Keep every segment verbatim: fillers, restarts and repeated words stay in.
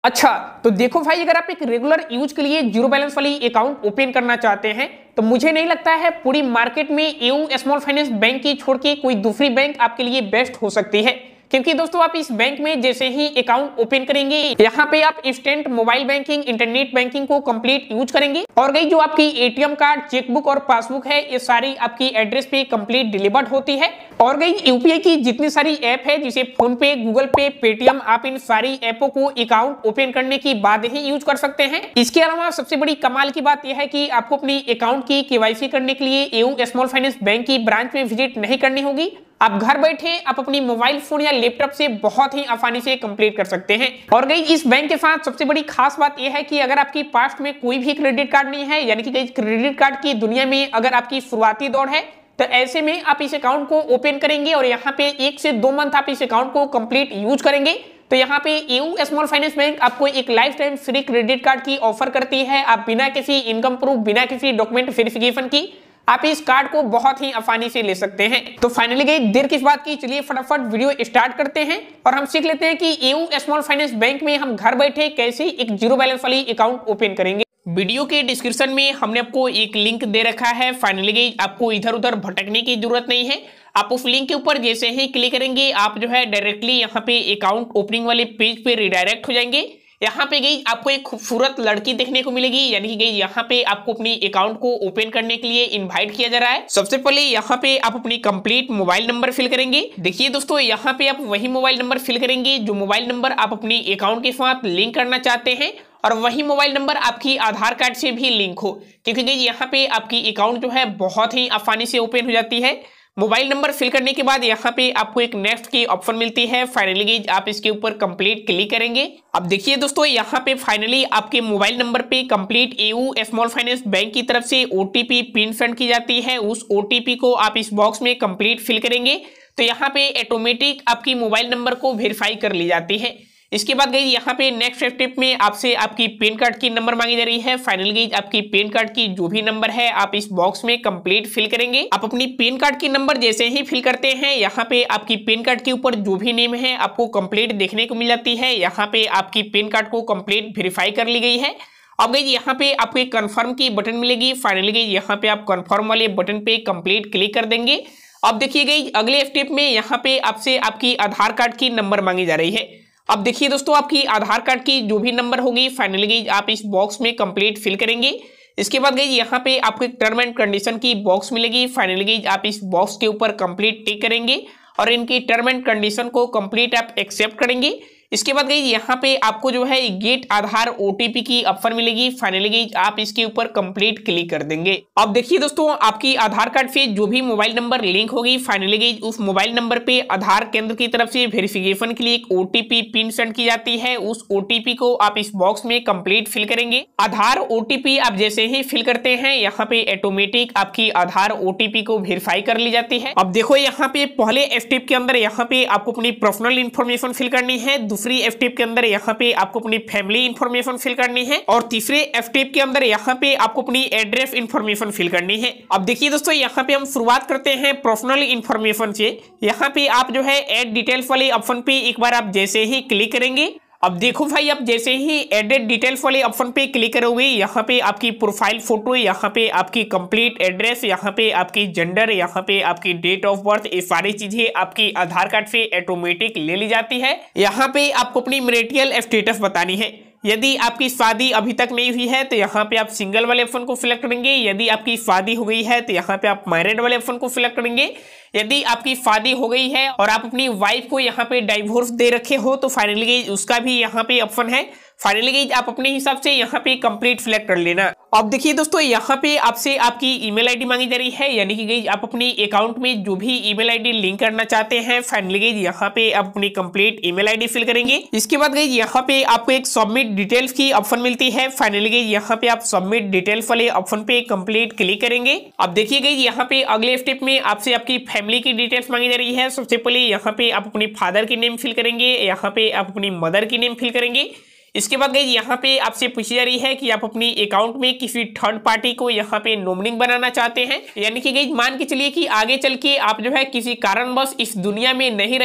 अच्छा, तो देखो भाई, अगर आप एक रेगुलर यूज के लिए जीरो बैलेंस वाली अकाउंट ओपन करना चाहते हैं तो मुझे नहीं लगता है पूरी मार्केट में एयू स्मॉल फाइनेंस बैंक की छोड़ के कोई दूसरी बैंक आपके लिए बेस्ट हो सकती है। क्योंकि दोस्तों आप इस बैंक में जैसे ही अकाउंट ओपन करेंगे यहाँ पे आप instant mobile banking, internet banking को कंप्लीट यूज करेंगे और गई जो आपकी एटीएम कार्ड, चेकबुक और पासबुक है ये सारी आपकी एड्रेस पे कंप्लीट डिलीवर्ड होती है। और गई यूपीआई की जितनी सारी ऐप है जैसे फोन पे, गूगल पे, पेटीएम, आप इन सारी ऐपों को अकाउंट ओपन करने के बाद ही यूज कर सकते हैं। इसके अलावा सबसे बड़ी कमाल की बात यह है कि आपको अपनी अकाउंट की केवाईसी करने के लिए एयू स्मॉल फाइनेंस बैंक की ब्रांच में विजिट नहीं करनी होगी। आप घर बैठे आप अपनी मोबाइल फोन या लैपटॉप से बहुत ही आसानी से कंप्लीट कर सकते हैं। और गई इस बैंक के साथ सबसे बड़ी खास बात यह है कि अगर आपकी पास्ट में कोई भी क्रेडिट कार्ड नहीं है, यानी कि गई क्रेडिट कार्ड की दुनिया में अगर आपकी शुरुआती दौर है तो ऐसे में आप इस अकाउंट को ओपन करेंगे और यहाँ पे एक से दो मंथ आप इस अकाउंट को कंप्लीट यूज करेंगे तो यहाँ पे एयू स्मॉल फाइनेंस बैंक आपको एक lifetime free credit card की ऑफर करती है। आप बिना किसी इनकम प्रूफ, बिना किसी डॉक्यूमेंट वेरिफिकेशन की आप इस कार्ड को बहुत ही आसानी से ले सकते हैं। तो फाइनली गई देर किस बात की, चलिए फटाफट वीडियो स्टार्ट करते हैं और हम सीख लेते हैं कि एयू स्मॉल फाइनेंस बैंक में हम घर बैठे कैसे एक जीरो बैलेंस वाली अकाउंट ओपन करेंगे। वीडियो के डिस्क्रिप्शन में हमने आपको एक लिंक दे रखा है। फाइनली गई आपको इधर उधर भटकने की जरूरत नहीं है। आप उस लिंक के ऊपर जैसे ही क्लिक करेंगे आप जो है डायरेक्टली यहाँ पे अकाउंट ओपनिंग वाले पेज पे रिडायरेक्ट हो जाएंगे। यहाँ पे गई आपको एक खूबसूरत लड़की देखने को मिलेगी, यानी कि गई यहाँ पे आपको अपनी अकाउंट को ओपन करने के लिए इनवाइट किया जा रहा है। सबसे पहले यहाँ पे आप अपनी कंप्लीट मोबाइल नंबर फिल करेंगे। देखिए दोस्तों, यहाँ पे आप वही मोबाइल नंबर फिल करेंगे जो मोबाइल नंबर आप अपनी अकाउंट के साथ लिंक करना चाहते हैं और वही मोबाइल नंबर आपकी आधार कार्ड से भी लिंक हो, क्योंकि गई यहाँ पे आपकी अकाउंट जो है बहुत ही आसानी से ओपन हो जाती है। मोबाइल नंबर फिल करने के बाद यहाँ पे आपको एक नेक्स्ट की ऑप्शन मिलती है। फाइनली आप इसके ऊपर कंप्लीट क्लिक करेंगे। अब देखिए दोस्तों, यहाँ पे फाइनली आपके मोबाइल नंबर पे complete AU small finance bank की तरफ से ओटीपी पिन सेंड की जाती है। उस ओटीपी को आप इस बॉक्स में कंप्लीट फिल करेंगे तो यहाँ पे ऑटोमेटिक आपकी मोबाइल नंबर को वेरीफाई कर ली जाती है। इसके बाद गई यहाँ पे नेक्स्ट स्टेप में आपसे आपकी पैन कार्ड की नंबर मांगी जा रही है। फाइनली गई आपकी पैन कार्ड की जो भी नंबर है आप इस बॉक्स में कंप्लीट फिल करेंगे। आप अपनी पैन कार्ड की नंबर जैसे ही फिल करते हैं यहाँ पे आपकी पैन कार्ड के ऊपर जो भी नेम है आपको कंप्लीट देखने को मिल जाती है। यहाँ पे आपकी पैन कार्ड को कंप्लीट वेरीफाई कर ली गई है। अब गई यहाँ पे आपको एक कन्फर्म की बटन मिलेगी। फाइनली गई यहाँ पे आप कन्फर्म वाले बटन पे कंप्लीट क्लिक कर देंगे। अब देखिए गई अगले स्टेप में यहाँ पे आपसे आपकी आधार कार्ड की नंबर मांगी जा रही है। अब देखिए दोस्तों, आपकी आधार कार्ड की जो भी नंबर होगी फाइनली गई आप इस बॉक्स में कंप्लीट फिल करेंगे। इसके बाद गई यहाँ पे आपको एक टर्म एंड कंडीशन की बॉक्स मिलेगी। फाइनली गई आप इस बॉक्स के ऊपर कंप्लीट टिक करेंगे और इनकी टर्म एंड कंडीशन को कंप्लीट आप एक्सेप्ट करेंगे। इसके बाद गई यहाँ पे आपको जो है गेट आधार ओटीपी की ऑप्शन मिलेगी। फाइनली गई आप इसके ऊपर कंप्लीट क्लिक कर देंगे। अब देखिए दोस्तों, आपकी आधार कार्ड से जो भी मोबाइल नंबर लिंक होगी फाइनली गई उस मोबाइल नंबर पे आधार केंद्र की तरफ से वेरिफिकेशन के लिए एक ओटीपी पिन सेंड की जाती है। उस ओटीपी को आप इस बॉक्स में कंप्लीट फिल करेंगे। आधार ओटीपी आप जैसे ही फिल करते हैं यहाँ पे ऑटोमेटिक आपकी आधार ओटीपी को वेरीफाई कर ली जाती है। अब देखो यहाँ पे पहले स्टेप के अंदर यहाँ पे आपको अपनी पर्सनल इंफॉर्मेशन फिल करनी है। दूसरी स्टेप के अंदर यहाँ पे आपको अपनी फैमिली इंफॉर्मेशन फिल करनी है और तीसरे स्टेप के अंदर यहाँ पे आपको अपनी एड्रेस इंफॉर्मेशन फिल करनी है। अब देखिए दोस्तों, यहाँ पे हम शुरुआत करते हैं पर्सनल इंफॉर्मेशन से। यहाँ पे आप जो है एड डिटेल्स वाले ऑप्शन पे एक बार आप जैसे ही क्लिक करेंगे। अब देखो भाई, आप जैसे ही एडेड डिटेल्स वाले ऑप्शन पे क्लिक करोगे यहाँ पे आपकी प्रोफाइल फोटो, यहाँ पे आपकी कंप्लीट एड्रेस, यहाँ पे आपकी जेंडर, यहाँ पे आपकी डेट ऑफ बर्थ, ये सारी चीजें आपकी आधार कार्ड से ऑटोमेटिक ले ली जाती है। यहाँ पे आपको अपनी मैरिटल स्टेटस बतानी है। यदि आपकी शादी अभी तक नहीं हुई है तो यहाँ पे आप सिंगल वाले ऑप्शन को सिलेक्ट करेंगे। यदि आपकी शादी हो गई है तो यहाँ पे आप मैरिड वाले ऑप्शन को सिलेक्ट करेंगे। यदि आपकी शादी हो गई है और आप अपनी वाइफ को यहाँ पे डाइवोर्स दे रखे हो तो फाइनली उसका भी यहाँ पे ऑप्शन है। फाइनली आप अपने हिसाब से यहाँ पे कंप्लीट सिलेक्ट कर लेना। अब देखिए दोस्तों, यहाँ पे आपसे आपकी ईमेल आईडी मांगी जा रही है, यानी कि गई आप अपनी अकाउंट में जो भी ईमेल आईडी लिंक करना चाहते हैं फाइनली गई यहाँ पे आप अपनी कंप्लीट ईमेल आईडी फिल करेंगे। इसके बाद गई यहाँ पे आपको एक सबमिट डिटेल्स की ऑप्शन मिलती है। फाइनली गई यहाँ पे आप सबमिट डिटेल्स वाले ऑप्शन पे कंप्लीट क्लिक करेंगे। अब देखिए गई यहाँ पे अगले स्टेप में आपसे आपकी फैमिली की डिटेल्स मांगी जा रही है। सबसे पहले यहाँ पे आप अपनी फादर की नेम फिल करेंगे, यहाँ पे आप अपनी मदर की नेम फिल करेंगे। इसके बाद गाइस यहाँ पे आपसे पूछी जा रही है कि आप अपनी अकाउंट में किसी थर्ड पार्टी को यहाँ पे नॉमिनी बनाना चाहते हैं, यानी कि गाइस मान के चलिए कि आगे चल के आप जो है किसी कारणवश इस दुनिया में नहीं रहे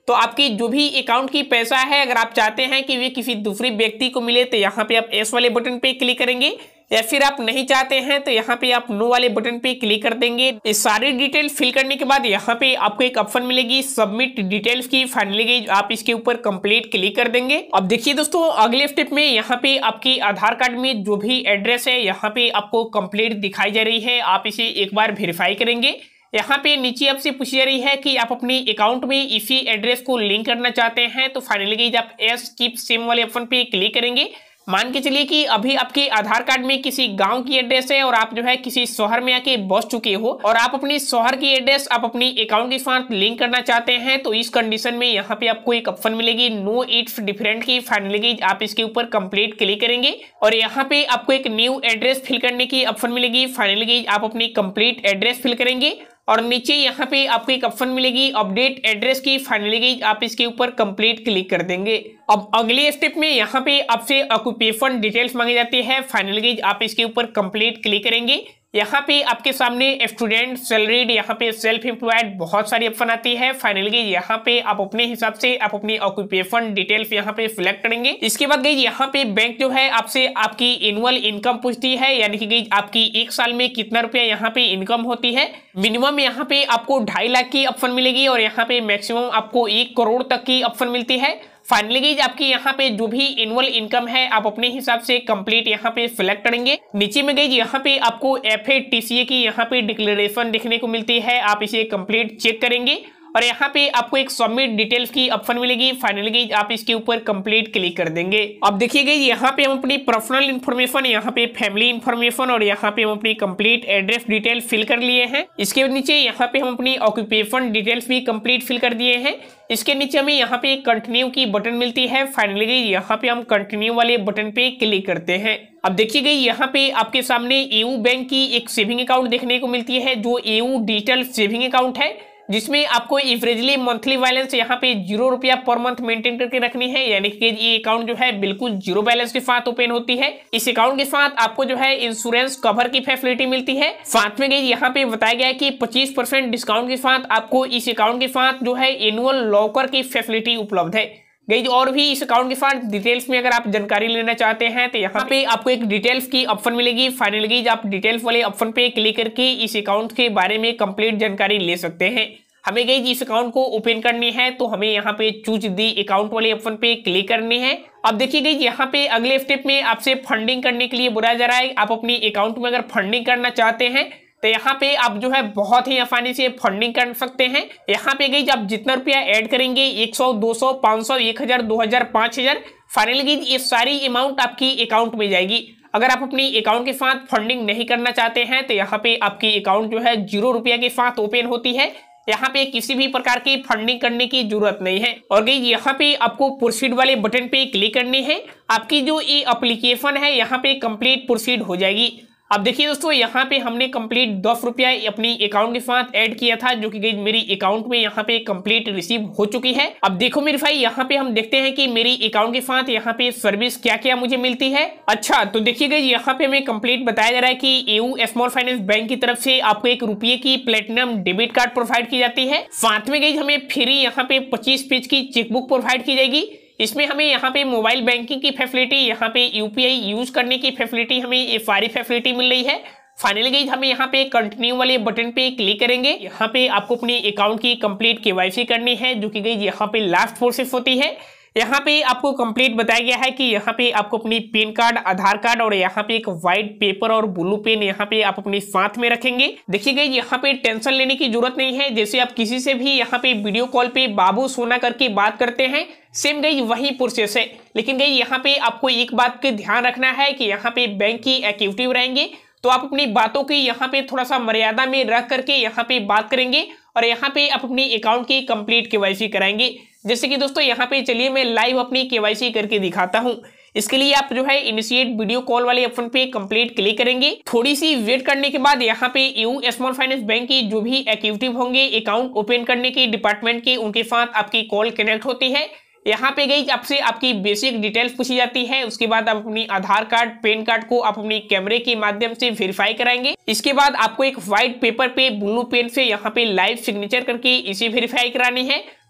तो आपकी जो भी अकाउंट की पैसा है अगर आप चाहते हैं कि वे किसी दूसरे व्यक्ति को मिले तो यहाँ पे आप एस वाले बटन पे क्लिक करेंगे, या फिर आप नहीं चाहते हैं तो यहाँ पे आप नो वाले बटन पे क्लिक कर देंगे। ये सारी डिटेल फिल करने के बाद यहाँ पे आपको एक ऑप्शन मिलेगी सबमिट डिटेल्स की, फाइनली आप इसके ऊपर कंप्लीट क्लिक कर देंगे। अब देखिए दोस्तों अगले स्टेप में यहाँ पे आपकी आधार कार्ड में जो भी एड्रेस है यहाँ पे आपको कंप्लीट दिखाई जा रही है, आप इसे एक बार वेरीफाई करेंगे। यहाँ पे नीचे आपसे पूछी जा रही है कि आप अपने अकाउंट में इसी एड्रेस को लिंक करना चाहते हैं, तो फाइनली आप एस कीप सेम वाले ऑप्शन पे क्लिक करेंगे। मान के चलिए कि अभी आपके आधार कार्ड में किसी गांव की एड्रेस है और आप जो है किसी शहर में आके बस चुके हो और आप अपनी शहर की एड्रेस आप अपनी अकाउंट के साथ लिंक करना चाहते हैं, तो इस कंडीशन में यहाँ पे आपको एक ऑप्शन मिलेगी नो इट्स डिफरेंट की, फाइनली आप इसके ऊपर कंप्लीट क्लिक करेंगे और यहाँ पे आपको एक न्यू एड्रेस फिल करने की ऑप्शन मिलेगी। फाइनली आप अपनी कंप्लीट एड्रेस फिल करेंगे और नीचे यहाँ पे आपको एक ऑप्शन मिलेगी अपडेट एड्रेस की, फाइनली आप इसके ऊपर कंप्लीट क्लिक कर देंगे। अब अगले स्टेप में यहाँ पे आपसे ऑक्यूपेशन डिटेल्स मांगी जाती है, फाइनली आप इसके ऊपर कंप्लीट क्लिक करेंगे। यहाँ पे आपके सामने स्टूडेंट, सैलरीड, यहाँ पे सेल्फ एम्प्लॉयड बहुत सारी ऑप्शन आती है। फाइनली यहाँ पे आप अपने हिसाब से आप अपनी ऑक्यूपेशन डिटेल्स यहाँ पे सिलेक्ट करेंगे। इसके बाद गई यहाँ पे बैंक जो है आपसे आपकी एनुअल इनकम पूछती है, यानी कि गई आपकी एक साल में कितना रुपया यहाँ पे इनकम होती है। मिनिमम यहाँ पे आपको ढाई लाख की ऑप्शन मिलेगी और यहाँ पे मैक्सिमम आपको एक करोड़ तक की ऑप्शन मिलती है। फाइनली आपकी यहाँ पे जो भी एनुअल इनकम है आप अपने हिसाब से कंप्लीट यहाँ पे सिलेक्ट करेंगे। नीचे में गई यहाँ पे आपको एफ ए टी सी ए की यहाँ पे डिक्लेरेशन देखने को मिलती है, आप इसे कंप्लीट चेक करेंगे और यहाँ पे आपको एक सबमिट डिटेल्स की ऑप्शन मिलेगी। फाइनली आप इसके ऊपर कंप्लीट क्लिक कर देंगे। अब देखिएगा यहाँ पे हम अपनी पर्सनल इन्फॉर्मेशन, यहाँ पे फैमिली इन्फॉर्मेशन और यहाँ पे हम अपनी कंप्लीट एड्रेस डिटेल फिल कर लिए हैं। इसके नीचे यहाँ पे हम अपनी ऑक्यूपेशन डिटेल्स भी कंप्लीट फिल कर दिए हैं। इसके नीचे हमें यहाँ पे कंटिन्यू की बटन मिलती है, फाइनली यहाँ पे हम कंटिन्यू वाले बटन पे क्लिक करते हैं। अब देखिएगा यहाँ पे आपके सामने एयू बैंक की एक सेविंग अकाउंट देखने को मिलती है, जो एयू डिजिटल सेविंग अकाउंट है, जिसमें आपको एवरेजली मंथली बैलेंस यहाँ पे जीरो रुपया पर मंथ मेंटेन करके रखनी है, यानी कि ये अकाउंट जो है बिल्कुल जीरो बैलेंस के साथ ओपन होती है। इस अकाउंट के साथ आपको जो है इंश्योरेंस कवर की फैसिलिटी मिलती है। साथ में गई यहाँ पे बताया गया है कि पच्चीस परसेंट डिस्काउंट के साथ आपको इस अकाउंट के साथ जो है एनुअल लॉकर की फैसिलिटी उपलब्ध है। गई और भी इस अकाउंट के साथ डिटेल्स में अगर आप जानकारी लेना चाहते हैं तो यहाँ पे आपको एक डिटेल्स की ऑप्शन मिलेगी। फाइनली आप डिटेल्स वाले ऑप्शन पे क्लिक करके इस अकाउंट के बारे में कंप्लीट जानकारी ले सकते हैं। हमें गई इस अकाउंट को ओपन करनी है तो हमें यहाँ पे चूज दी अकाउंट वाले ऑप्शन पे क्लिक करनी है। अब देखिए गई यहाँ पे अगले स्टेप में आपसे फंडिंग करने के लिए बोला जा रहा है। आप अपनी अकाउंट में अगर फंडिंग करना चाहते हैं तो यहाँ पे आप जो है बहुत ही आसानी से फंडिंग कर सकते हैं। यहाँ पे गई आप जितना रुपया ऐड करेंगे एक सौ, दो सौ, पाँच सौ, एक हजार, दो हजार, पाँच हजार, फाइनली ये सारी अमाउंट आपकी अकाउंट में जाएगी। अगर आप अपनी अकाउंट के साथ फंडिंग नहीं करना चाहते हैं तो यहाँ पे आपकी अकाउंट जो है जीरो रुपया के साथ ओपन होती है। यहाँ पे किसी भी प्रकार की फंडिंग करने की जरूरत नहीं है। और गई यहाँ पे आपको प्रोसीड वाले बटन पे क्लिक करनी है। आपकी जो ये एप्लीकेशन है यहाँ पे कंप्लीट प्रोसीड हो जाएगी। अब देखिए दोस्तों यहाँ पे हमने कंप्लीट दस रुपया अपनी अकाउंट के साथ ऐड किया था, जो कि गई मेरी अकाउंट में यहाँ पे कंप्लीट रिसीव हो चुकी है। अब देखो मेरे भाई यहाँ पे हम देखते हैं कि मेरी अकाउंट के साथ यहाँ पे सर्विस क्या क्या मुझे मिलती है। अच्छा तो देखिए गई यहाँ पे हमें कंप्लीट बताया जा रहा है कि एयू स्मॉल फाइनेंस बैंक की तरफ से आपको एक रुपये की प्लेटिनम डेबिट कार्ड प्रोवाइड की जाती है। साथ में गई हमें फ्री यहाँ पे पच्चीस पेज की चेकबुक प्रोवाइड की जाएगी। इसमें हमें यहाँ पे मोबाइल बैंकिंग की फैसिलिटी, यहाँ पे यूपीआई यूज करने की फैसिलिटी, हमें ये सारी फैसिलिटी मिल रही है। फाइनली गई हम यहाँ पे कंटिन्यू वाले बटन पे क्लिक करेंगे। यहाँ पे आपको अपनी अकाउंट की कंप्लीट केवाईसी करनी है, जो कि गई यहाँ पे लास्ट प्रोसेस होती है। यहाँ पे आपको कंप्लीट बताया गया है कि यहाँ पे आपको अपनी पैन कार्ड, आधार कार्ड और यहाँ पे एक व्हाइट पेपर और ब्लू पेन यहाँ पे आप अपने साथ में रखेंगे। देखिए गई यहाँ पे टेंशन लेने की जरूरत नहीं है। जैसे आप किसी से भी यहाँ पे वीडियो कॉल पे बाबू सोना करके बात करते हैं, सेम गई वही प्रोसेस है। लेकिन गई यहाँ पे आपको एक बात का ध्यान रखना है कि यहाँ पे बैंक की एक्टिविटी रहेंगे, तो आप अपनी बातों की यहाँ पे थोड़ा सा मर्यादा में रख करके यहाँ पे बात करेंगे और यहाँ पे आप अपनी अकाउंट की कंप्लीट केवाईसी कराएंगे। जैसे कि दोस्तों यहाँ पे चलिए मैं लाइव अपनी केवाईसी करके दिखाता हूँ। इसके लिए आप जो है इनिशिएट वीडियो कॉल वाले ऑप्शन पे कंप्लीट क्लिक करेंगे। थोड़ी सी वेट करने के बाद यहाँ पे एयू स्मॉल फाइनेंस बैंक की जो भी एक्टिविटी होंगे अकाउंट ओपन करने की डिपार्टमेंट के, उनके साथ आपकी कॉल कनेक्ट होती है। यहाँ पे गई आपसे आपकी बेसिक डिटेल्स पूछी जाती है। उसके बाद आप अपनी आधार कार्ड, पैन कार्ड को आप अपनी कैमरे के माध्यम से वेरीफाई कराएंगे। इसके बाद आपको एक व्हाइट पेपर पे ब्लू पेन से यहाँ पे लाइव सिग्नेचर करके इसे वेरीफाई करानी है।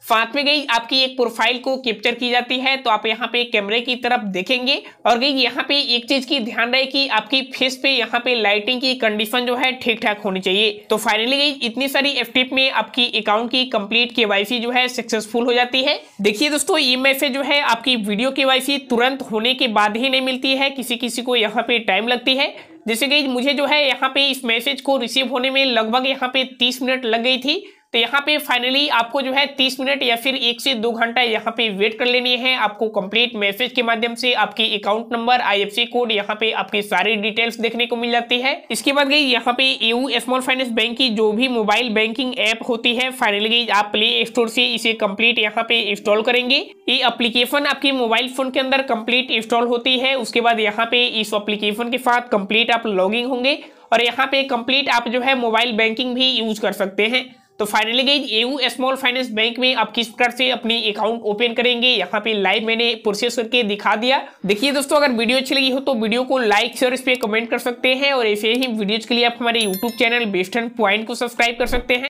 साथ में गई आपकी एक प्रोफाइल को कैप्चर की जाती है। तो आप यहाँ पे कैमरे की तरफ देखेंगे और गई यहाँ पे एक चीज की ध्यान रहे कि आपकी फेस पे यहाँ पे लाइटिंग की कंडीशन जो है ठीक ठाक होनी चाहिए। तो फाइनली गई इतनी सारी स्टेप में आपकी अकाउंट की कंप्लीट केवाईसी जो है सक्सेसफुल हो जाती है। देखिए दोस्तों, ये मैसेज जो है आपकी वीडियो केवाईसी तुरंत होने के बाद ही नहीं मिलती है, किसी किसी को यहाँ पे टाइम लगती है। जैसे कि मुझे जो है यहाँ पे इस मैसेज को रिसीव होने में लगभग यहाँ पे तीस मिनट लग गई थी। तो यहाँ पे फाइनली आपको जो है तीस मिनट या फिर एक से दो घंटा यहाँ पे वेट कर लेनी है। आपको कंप्लीट मैसेज के माध्यम से आपकी अकाउंट नंबर, आईएफएससी कोड, यहाँ पे आपकी सारी डिटेल्स देखने को मिल जाती है। इसके बाद गई यहाँ पे एयू स्मॉल फाइनेंस बैंक की जो भी मोबाइल बैंकिंग ऐप होती है, फाइनली गई आप प्ले स्टोर से इसे कंप्लीट यहाँ पे इंस्टॉल करेंगे। ये एप्लीकेशन आपकी मोबाइल फोन के अंदर कंप्लीट इंस्टॉल होती है। उसके बाद यहाँ पे इस एप्लीकेशन के साथ कंप्लीट आप लॉगिन होंगे और यहाँ पे कंप्लीट आप जो है मोबाइल बैंकिंग भी यूज कर सकते हैं। तो फाइनली गई एयू स्मॉल फाइनेंस बैंक में आप किस प्रकार से अपनी अकाउंट ओपन करेंगे, यहाँ पे लाइव मैंने प्रोसेस करके दिखा दिया। देखिए दोस्तों, अगर वीडियो अच्छी लगी हो तो वीडियो को लाइक शेयर इस पे कमेंट कर सकते हैं और ऐसे ही वीडियोज के लिए आप हमारे यूट्यूब चैनल बेस्ट पॉइंट को सब्सक्राइब कर सकते हैं।